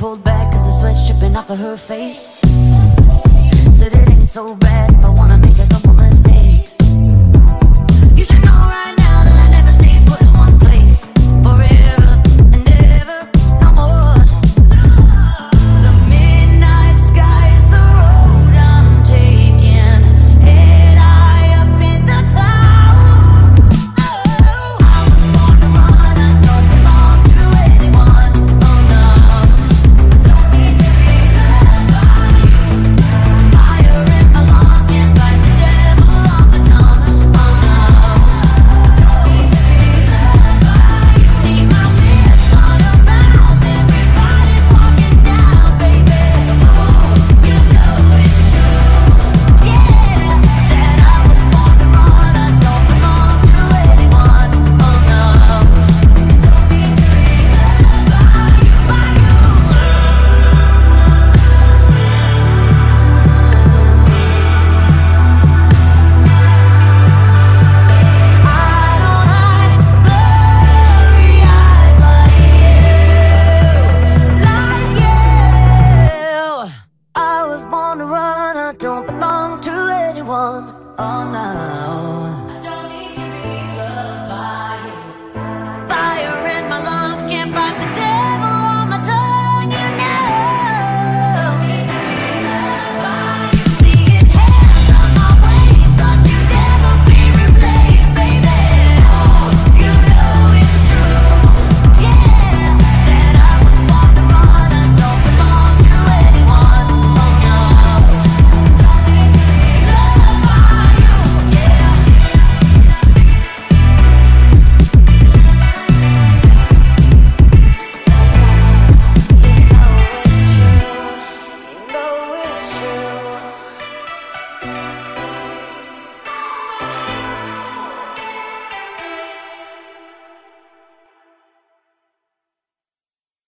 pulled back cause the sweat's dripping off of her face. Said it ain't so bad if I wanna make a couple mistakes. You should know right now that I never stay put in one place forever and ever, no more. The midnight sky is the road I'm taking, head high up in the clouds. Oh, I was born to run, I don't belong to anyone. Oh no, don't need to be loved by you. Fire in my lungs, can't fight the devil on the tongue. Oh no, don't need to be loved by you. See my lips on a mouth, everybody's talking now, baby. Oh, you know it's true, yeah, that I was born to run, I don't belong to anyone. Oh no, don't need to be loved by you. I don't hide blurry eyes like you. I was born to run, I don't belong to anyone. Oh no.